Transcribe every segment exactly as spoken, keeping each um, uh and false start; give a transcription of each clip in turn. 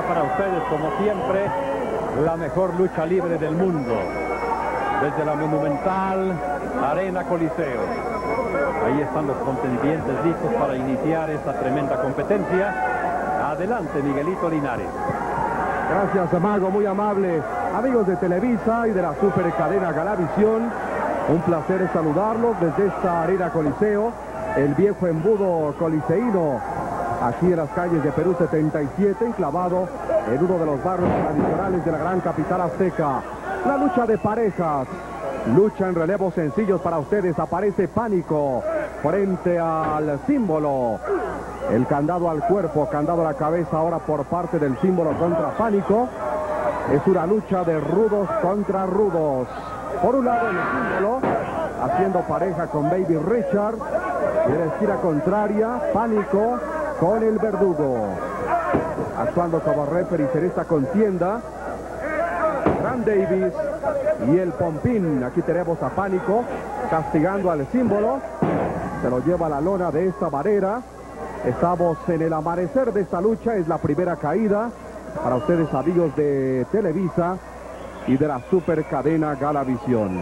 para ustedes, como siempre, la mejor lucha libre del mundo. Desde la monumental Arena Coliseo. Ahí están los contendientes listos para iniciar esta tremenda competencia. Adelante, Miguelito Linares. Gracias, Mago, muy amable. Amigos de Televisa y de la super cadena Galavisión, un placer saludarlos desde esta Arena Coliseo, el viejo embudo coliseíno, aquí en las calles de Perú setenta y siete, enclavado en uno de los barrios tradicionales de la gran capital azteca. La lucha de parejas, lucha en relevos sencillos para ustedes. Aparece Pánico frente al símbolo. El candado al cuerpo, candado a la cabeza ahora por parte del símbolo contra Pánico. Es una lucha de rudos contra rudos. Por un lado el símbolo, haciendo pareja con Baby Richard. Y en la esquina contraria, Pánico con el Verdugo. Actuando como referee en esta contienda, Gran Davis y el Pompín. Aquí tenemos a Pánico castigando al símbolo. Se lo lleva a la lona de esta manera. Estamos en el amanecer de esta lucha. Es la primera caída para ustedes, amigos de Televisa y de la super cadena Galavisión.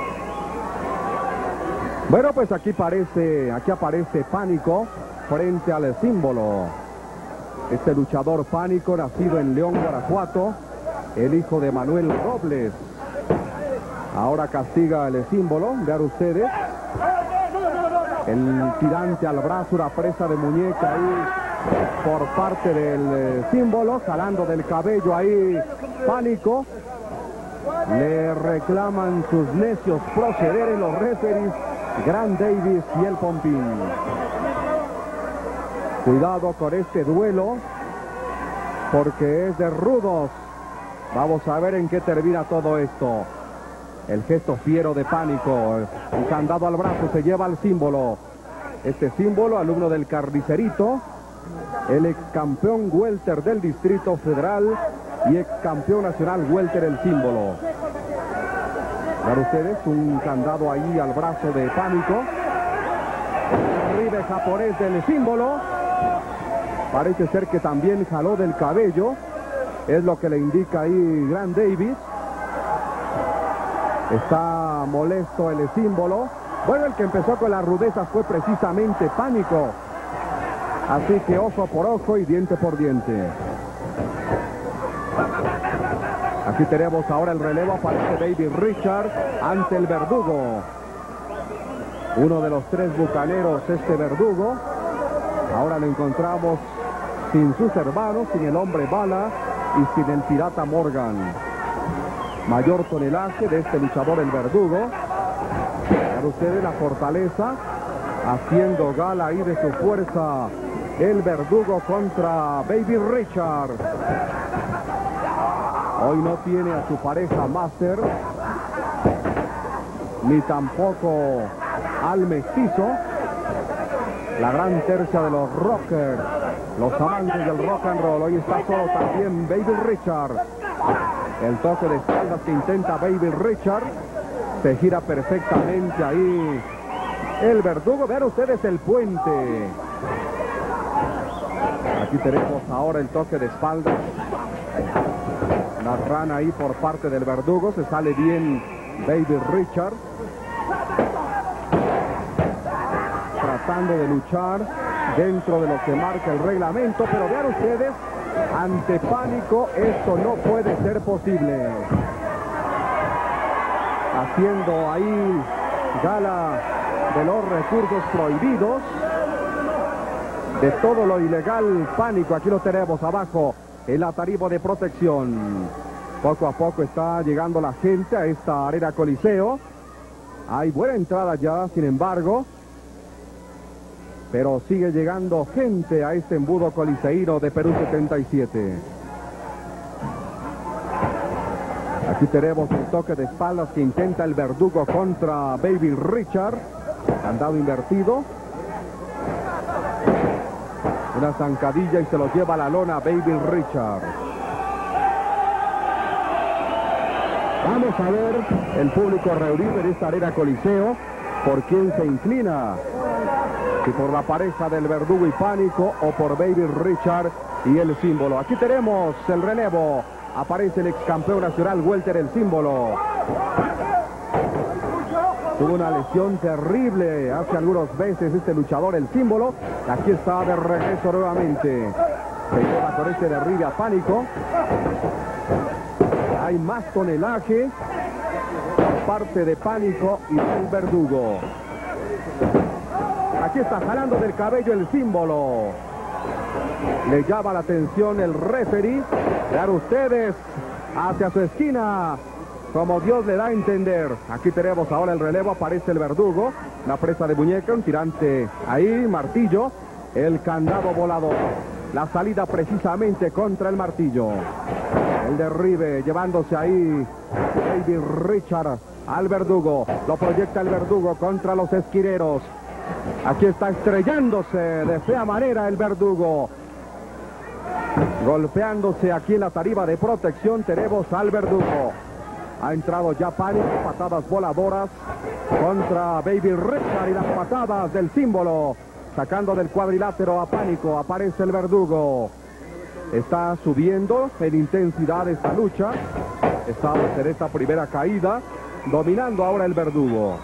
Bueno, pues aquí aparece, aquí aparece Pánico frente al símbolo. Este luchador Pánico, nacido en León, Guanajuato, el hijo de Manuel Robles. Ahora castiga el símbolo. Vean ustedes. El tirante al brazo, una presa de muñeca ahí por parte del eh, símbolo, jalando del cabello ahí Pánico. Le reclaman sus necios procederes los referees Gran Davis y el Pompín. Cuidado con este duelo, porque es de rudos. Vamos a ver en qué termina todo esto. El gesto fiero de Pánico, un candado al brazo, se lleva al símbolo. Este símbolo, alumno del Carnicerito, el ex campeón welter del Distrito Federal y ex campeón nacional welter, el símbolo. Vean ustedes, un candado ahí al brazo de Pánico. El derribe japonés del símbolo. Parece ser que también jaló del cabello. Es lo que le indica ahí Gran Davis. Está molesto el símbolo. Bueno, el que empezó con las rudezas fue precisamente Pánico. Así que ojo por ojo y diente por diente. Aquí tenemos ahora el relevo. Aparece Baby Richard ante el Verdugo. Uno de los tres bucaneros, este Verdugo. Ahora lo encontramos sin sus hermanos, sin el hombre bala y sin el pirata Morgan. Mayor tonelaje de este luchador, el Verdugo. Vean ustedes la fortaleza, haciendo gala ahí de su fuerza, el Verdugo contra Baby Richard. Hoy no tiene a su pareja Master, ni tampoco al mestizo, la gran tercia de los rockers, los amantes del rock and roll. Hoy está solo también Baby Richard. El toque de espaldas que intenta Baby Richard. Se gira perfectamente ahí el Verdugo. Vean ustedes el puente. Aquí tenemos ahora el toque de espaldas. La rana ahí por parte del Verdugo. Se sale bien Baby Richard. Tratando de luchar dentro de lo que marca el reglamento. Pero vean ustedes, ante Pánico esto no puede ser posible. Haciendo ahí gala de los recursos prohibidos, de todo lo ilegal, Pánico. Aquí lo tenemos abajo, el atarimo de protección. Poco a poco está llegando la gente a esta Arena Coliseo. Hay buena entrada ya, sin embargo, pero sigue llegando gente a este embudo coliseíno de Perú setenta y siete. Aquí tenemos el toque de espaldas que intenta el Verdugo contra Baby Richard. Candado invertido. Una zancadilla y se lo lleva a la lona Baby Richard. Vamos a ver el público reunido en esta Arena Coliseo. ¿Por quién se inclina? Si por la pareja del Verdugo y Pánico o por Baby Richard y el símbolo. Aquí tenemos el relevo. Aparece el ex campeón nacional welter, el símbolo. Tuvo una lesión terrible hace algunos meses este luchador, el símbolo. Aquí está de regreso nuevamente. Se lleva con este derribe a Pánico. Hay más tonelaje por parte de Pánico y del Verdugo. Aquí está jalando del cabello el símbolo. Le llama la atención el referee. Vean ustedes hacia su esquina, como Dios le da a entender. Aquí tenemos ahora el relevo. Aparece el Verdugo, la presa de muñeca, un tirante ahí, martillo, el candado volador. La salida precisamente contra el martillo. El derribe llevándose ahí Baby Richard al Verdugo. Lo proyecta el Verdugo contra los esquineros. Aquí está estrellándose de fea manera el Verdugo. Golpeándose aquí en la tarima de protección tenemos al Verdugo. Ha entrado ya Pánico, patadas voladoras contra Baby Richard y las patadas del símbolo. Sacando del cuadrilátero a Pánico, aparece el Verdugo. Está subiendo en intensidad esta lucha. Estamos en esta primera caída, dominando ahora el Verdugo.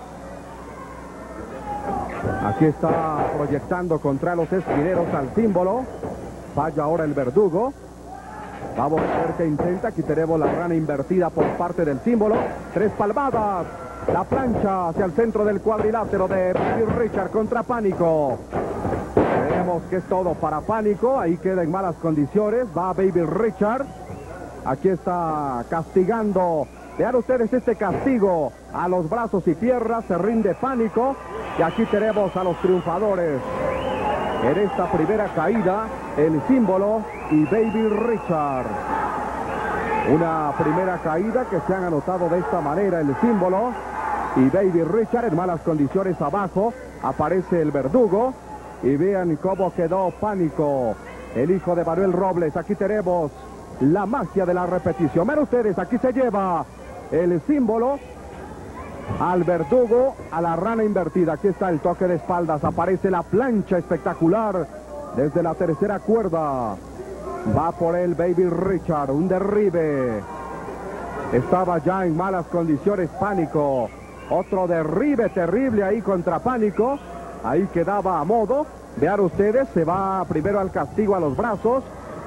Aquí está proyectando contra los esquineros al símbolo. Falla ahora el Verdugo. Vamos a ver qué intenta. Aquí tenemos la rana invertida por parte del símbolo. Tres palmadas. La plancha hacia el centro del cuadrilátero de Baby Richard contra Pánico. Vemos que es todo para Pánico. Ahí queda en malas condiciones. Va Baby Richard. Aquí está castigando. Vean ustedes este castigo a los brazos y piernas. Se rinde Pánico. Y aquí tenemos a los triunfadores en esta primera caída, el símbolo y Baby Richard. Una primera caída que se han anotado de esta manera, el símbolo y Baby Richard en malas condiciones abajo. Aparece el Verdugo y vean cómo quedó Pánico, el hijo de Manuel Robles. Aquí tenemos la magia de la repetición. Vean ustedes, aquí se lleva el símbolo al Verdugo, a la rana invertida. Aquí está el toque de espaldas. Aparece la plancha espectacular desde la tercera cuerda. Va por él Baby Richard. Un derribe. Estaba ya en malas condiciones Pánico. Otro derribe terrible ahí contra Pánico. Ahí quedaba a modo. Vean ustedes, se va primero al castigo a los brazos.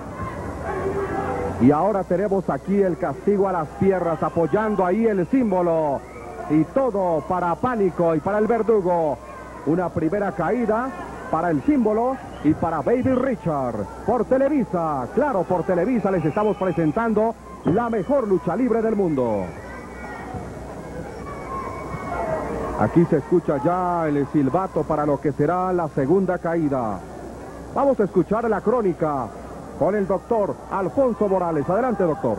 Y ahora tenemos aquí el castigo a las piernas, apoyando ahí el símbolo. Y todo para Pánico y para el Verdugo. Una primera caída para el símbolo y para Baby Richard. Por Televisa, claro, por Televisa les estamos presentando la mejor lucha libre del mundo. Aquí se escucha ya el silbato para lo que será la segunda caída. Vamos a escuchar la crónica con el doctor Alfonso Morales. Adelante, doctor.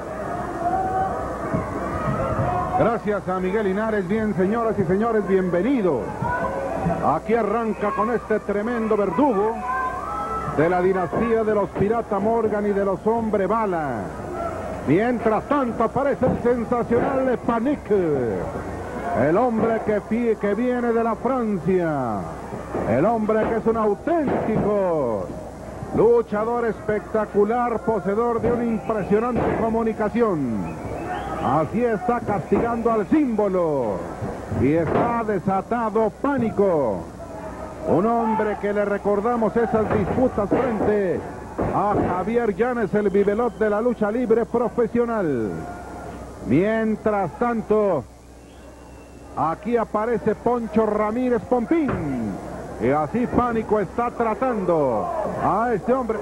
Gracias a Miguel Linares. Bien, señoras y señores, bienvenidos. Aquí arranca con este tremendo Verdugo de la dinastía de los Pirata Morgan y de los Hombre Bala. Mientras tanto aparece el sensacional Panique, el hombre que, que viene de la Francia, el hombre que es un auténtico luchador espectacular, poseedor de una impresionante comunicación. Así está castigando al símbolo y está desatado Pánico. Un hombre que le recordamos esas disputas frente a Javier Llanes, el Bibelot de la lucha libre profesional. Mientras tanto, aquí aparece Poncho Ramírez Pompín. Y así Pánico está tratando a este hombre.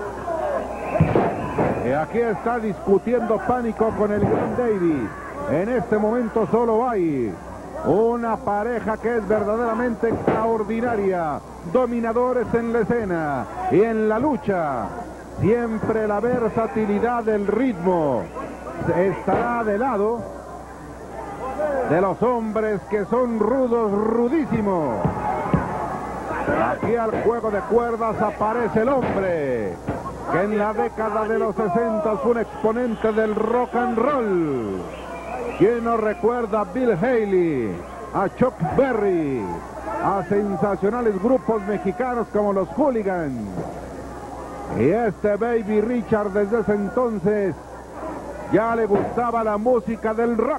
Y aquí está discutiendo Pánico con el gran Davey. En este momento solo hay una pareja que es verdaderamente extraordinaria. Dominadores en la escena y en la lucha. Siempre la versatilidad del ritmo estará de lado de los hombres que son rudos, rudísimos. Aquí al juego de cuerdas aparece el hombre que en la década de los sesenta fue un exponente del rock and roll. ¿Quién nos recuerda a Bill Haley, a Chuck Berry, a sensacionales grupos mexicanos como los Hooligans? Y este Baby Richard desde ese entonces ya le gustaba la música del rock.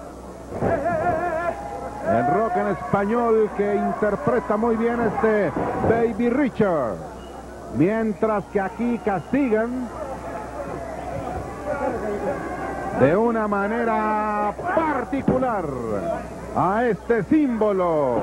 El rock en español que interpreta muy bien este Baby Richard. Mientras que aquí castigan de una manera particular a este símbolo.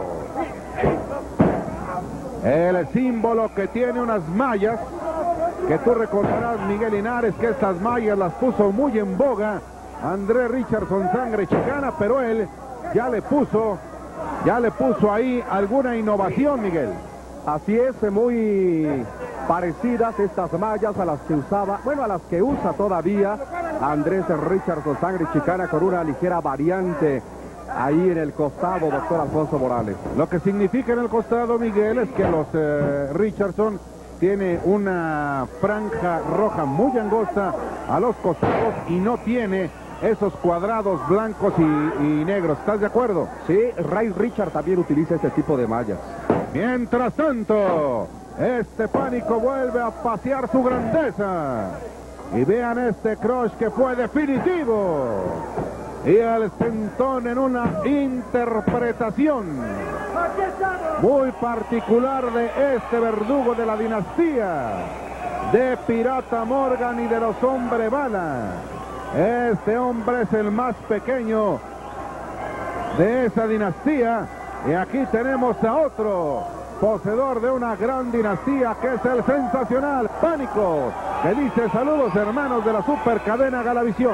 El símbolo que tiene unas mallas, que tú recordarás, Miguel Linares, que estas mallas las puso muy en boga André Richardson, sangre chicana, pero él ya le puso, ya le puso ahí alguna innovación, Miguel. Así es, muy parecidas estas mallas a las que usaba, bueno, a las que usa todavía Andrés Richardson, sangre chicana, con una ligera variante ahí en el costado, doctor Alfonso Morales. Lo que significa en el costado, Miguel, es que los eh, Richardson tiene una franja roja muy angosta a los costados y no tiene esos cuadrados blancos y, y negros. ¿Estás de acuerdo? Sí, Ray Richard también utiliza este tipo de mallas. Mientras tanto, este Pánico vuelve a pasear su grandeza. Y vean este crush que fue definitivo. Y el sentón en una interpretación muy particular de este verdugo de la dinastía de Pirata Morgan y de los Hombre Bala. Este hombre es el más pequeño de esa dinastía. Y aquí tenemos a otro poseedor de una gran dinastía, que es el sensacional Pánico, que dice: saludos hermanos de la supercadena Galavisión.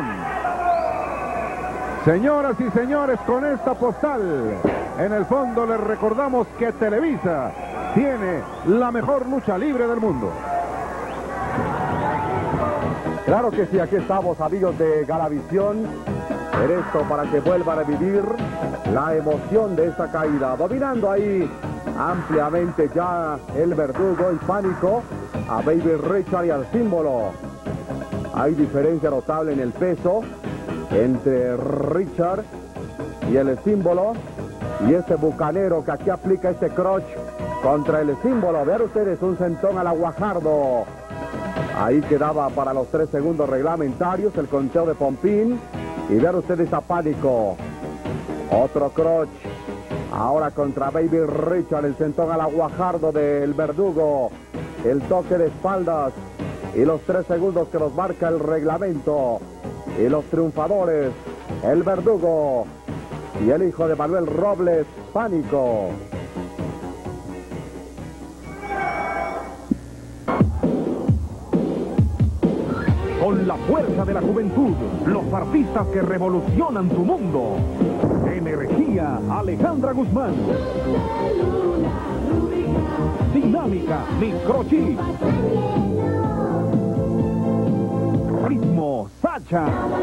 Señoras y señores, con esta postal en el fondo les recordamos que Televisa tiene la mejor lucha libre del mundo. Claro que sí, aquí estamos, amigos de Galavisión, en esto para que vuelvan a vivir la emoción de esta caída. Dominando ahí ampliamente ya el verdugo y Pánico a Baby Richard y al símbolo. Hay diferencia notable en el peso entre Richard y el símbolo, y este bucanero que aquí aplica este crotch contra el símbolo. Vean ustedes, un sentón al aguajardo. Ahí quedaba para los tres segundos reglamentarios el conteo de Pompín. Y vean ustedes a Pánico. Otro crotch. Ahora contra Baby Richard, el sentón al aguajardo del verdugo. El toque de espaldas. Y los tres segundos que nos marca el reglamento. Y los triunfadores, el verdugo y el hijo de Manuel Robles, Pánico. Con la fuerza de la juventud, los artistas que revolucionan su mundo. Energía, Alejandra Guzmán. Dinámica, Microchip. Ritmo, Sacha.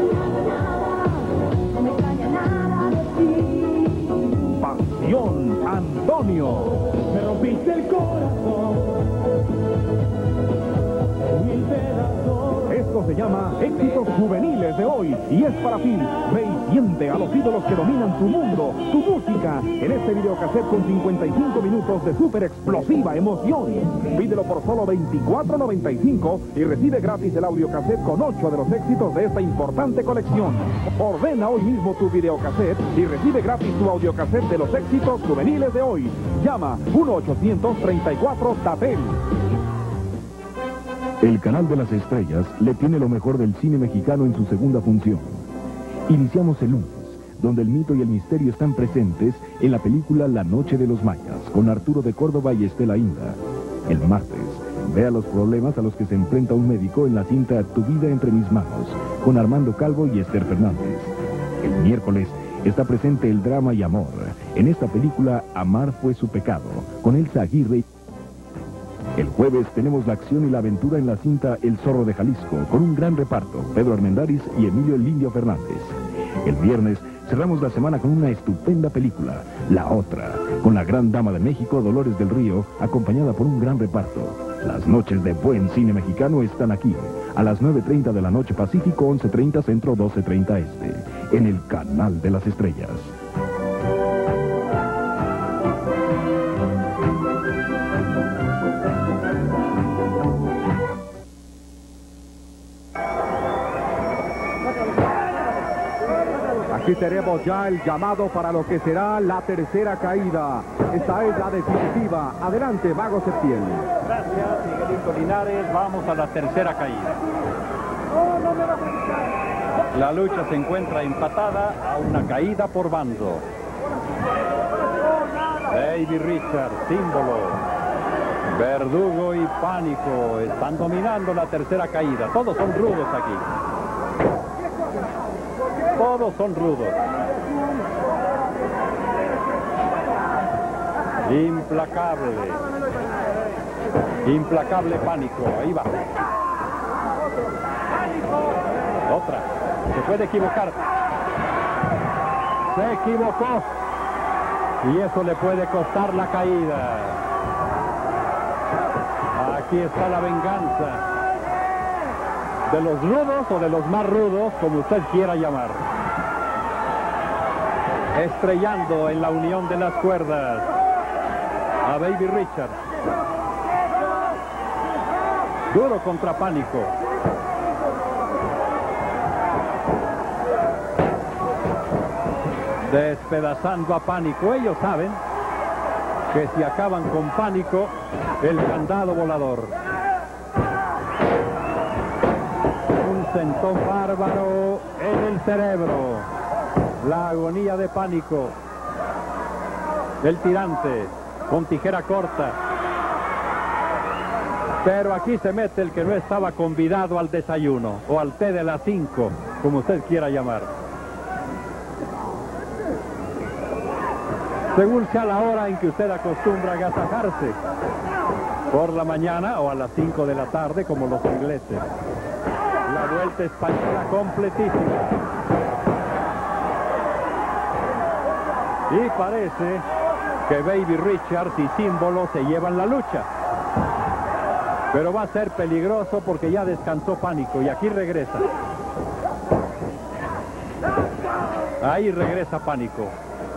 Pasión, Antonio. Me rompiste el corazón. Mil pedazos. Esto se llama Éxitos Juveniles de Hoy y es para ti. Ve y siente a los ídolos que dominan tu mundo, tu música, en este videocassette con cincuenta y cinco minutos de súper explosiva emoción. Pídelo por solo veinticuatro noventa y cinco y recibe gratis el audiocassette con ocho de los éxitos de esta importante colección. Ordena hoy mismo tu videocassette y recibe gratis tu audiocassette de los éxitos juveniles de hoy. Llama uno ochocientos treinta y cuatro T A T E L. El Canal de las Estrellas le tiene lo mejor del cine mexicano en su segunda función. Iniciamos el lunes, donde el mito y el misterio están presentes en la película La Noche de los Mayas, con Arturo de Córdoba y Estela Inda. El martes, vea los problemas a los que se enfrenta un médico en la cinta Tu vida entre mis manos, con Armando Calvo y Esther Fernández. El miércoles está presente el drama y amor. En esta película, Amar fue su pecado, con Elsa Aguirre. El jueves tenemos la acción y la aventura en la cinta El Zorro de Jalisco, con un gran reparto, Pedro Armendáriz y Emilio El Indio Fernández. El viernes cerramos la semana con una estupenda película, La Otra, con la gran dama de México, Dolores del Río, acompañada por un gran reparto. Las noches de buen cine mexicano están aquí, a las nueve treinta de la noche Pacífico, once treinta Centro, doce treinta Este, en el Canal de las Estrellas. Aquí tenemos ya el llamado para lo que será la tercera caída. Esta es la definitiva. Adelante, Mago Septién. Gracias, Miguelito Linares. Vamos a la tercera caída. La lucha se encuentra empatada a una caída por bando. Baby Richard, Símbolo, Verdugo y Pánico están dominando la tercera caída. Todos son rudos aquí. Todos son rudos. Implacable. Implacable Pánico. Ahí va. Otra. Se puede equivocar. Se equivocó. Y eso le puede costar la caída. Aquí está la venganza. De los rudos o de los más rudos, como usted quiera llamar. Estrellando en la unión de las cuerdas a Baby Richard. Duro contra Pánico. Despedazando a Pánico. Ellos saben que si acaban con Pánico, el candado volador. Un sentón bárbaro en el cerebro. La agonía de Pánico. El tirante con tijera corta. Pero aquí se mete el que no estaba convidado al desayuno o al té de las cinco, como usted quiera llamar. Según sea la hora en que usted acostumbra a agasajarse. Por la mañana o a las cinco de la tarde, como los ingleses. La vuelta española completísima. Y parece que Baby Richard y Símbolo se llevan la lucha. Pero va a ser peligroso porque ya descansó Pánico y aquí regresa. Ahí regresa Pánico.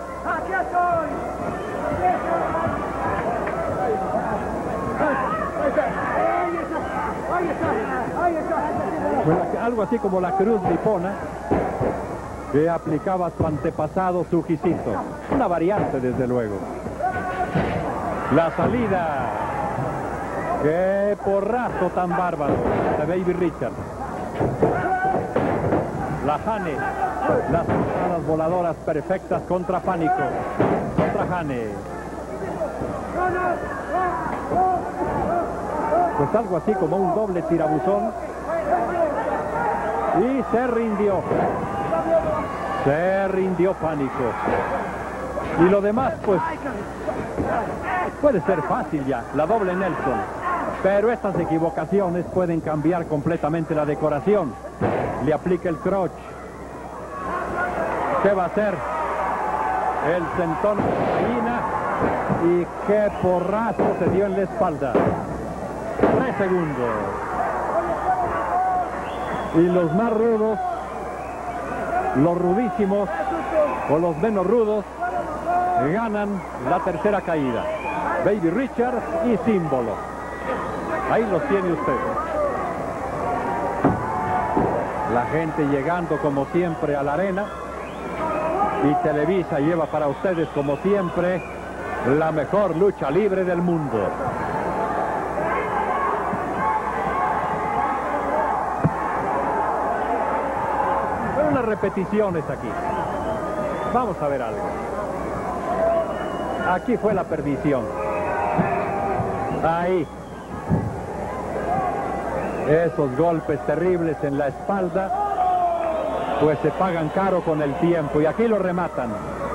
Pues algo así como la cruz nipona que aplicaba su antepasado Sujicito. Una variante, desde luego. La salida. ¡Qué porrazo tan bárbaro de Baby Richard! La Hane. Las patadas voladoras perfectas contra Pánico. Contra Hane. Pues algo así como un doble tirabuzón. Y se rindió. Se rindió Pánico. Y lo demás, pues, puede ser fácil ya. La doble Nelson. Pero estas equivocaciones pueden cambiar completamente la decoración. Le aplica el crotch. ¿Qué va a hacer? El sentón de gallina. Y qué porrazo se dio en la espalda. Tres segundos. Y los más rudos, los rudísimos o los menos rudos, ganan la tercera caída. Baby Richard y Símbolo. Ahí los tiene usted. La gente llegando como siempre a la arena. Y Televisa lleva para ustedes como siempre la mejor lucha libre del mundo. Hay unas repeticiones aquí. Vamos a ver algo. Aquí fue la perdición. Ahí. Esos golpes terribles en la espalda, pues se pagan caro con el tiempo. Y aquí lo rematan.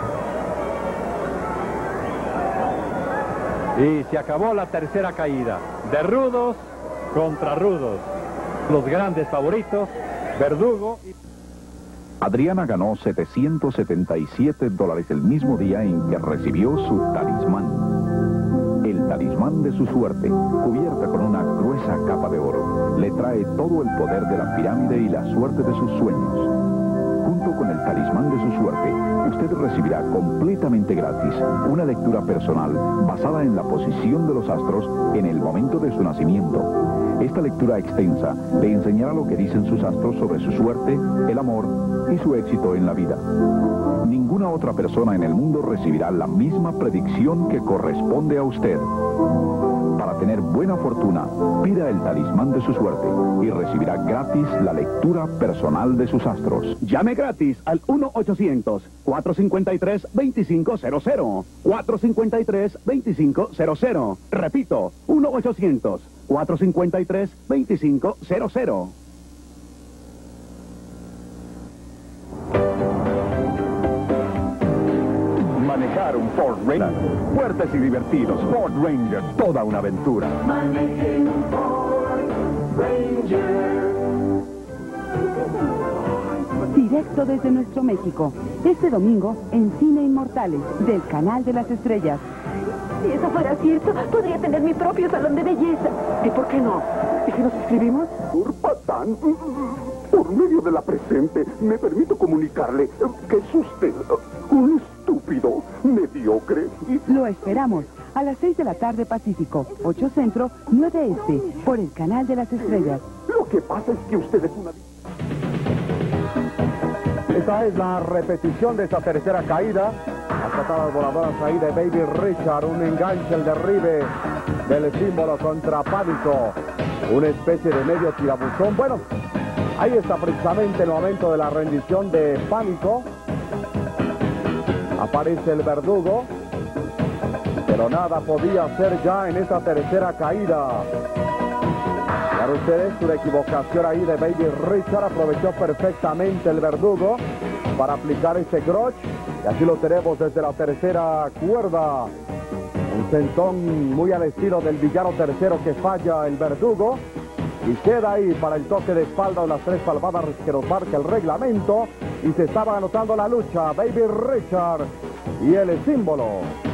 Y se acabó la tercera caída. De rudos contra rudos. Los grandes favoritos, Verdugo y... Adriana ganó setecientos setenta y siete dólares el mismo día en que recibió su talismán. El talismán de su suerte, cubierta con una gruesa capa de oro, le trae todo el poder de la pirámide y la suerte de sus sueños. Junto con el talismán de su suerte, usted recibirá completamente gratis una lectura personal basada en la posición de los astros en el momento de su nacimiento. Esta lectura extensa le enseñará lo que dicen sus astros sobre su suerte, el amor y su éxito en la vida. Ninguna otra persona en el mundo recibirá la misma predicción que corresponde a usted. Para tener buena fortuna, pida el talismán de su suerte y recibirá gratis la lectura personal de sus astros. Llame gratis al uno ochocientos, cuatro cinco tres, dos cinco cero cero. cuatro cinco tres, dos cinco cero cero. Repito, uno ochocientos, cuatro cinco tres, dos cinco cero cero. Manejar un Ford Ranger, fuertes y divertidos, Ford Ranger, toda una aventura. Maneje un Ford Ranger. Directo desde nuestro México, este domingo en Cine Inmortales, del Canal de las Estrellas. Si eso fuera cierto, podría tener mi propio salón de belleza. ¿Y por qué no? ¿Y si nos inscribimos? Urpatán, por medio de la presente, me permito comunicarle que es usted un estúpido, mediocre y... Lo esperamos a las seis de la tarde Pacífico, ocho Centro, nueve Este, por el Canal de las Estrellas. Lo que pasa es que usted es una... Esta es la repetición de esta tercera caída. Las patadas voladoras ahí de Baby Richard, un enganche, el derribe del símbolo contra Pánico, una especie de medio tirabuzón. Bueno, ahí está precisamente el momento de la rendición de Pánico. Aparece el verdugo, pero nada podía hacer ya en esta tercera caída. Para ustedes, una equivocación ahí de Baby Richard, aprovechó perfectamente el verdugo para aplicar ese crotch, y aquí lo tenemos desde la tercera cuerda. Un sentón muy al estilo del villano tercero que falla el verdugo, y queda ahí para el toque de espalda de las tres palmadas que nos marca el reglamento, y se estaba anotando la lucha Baby Richard y el símbolo.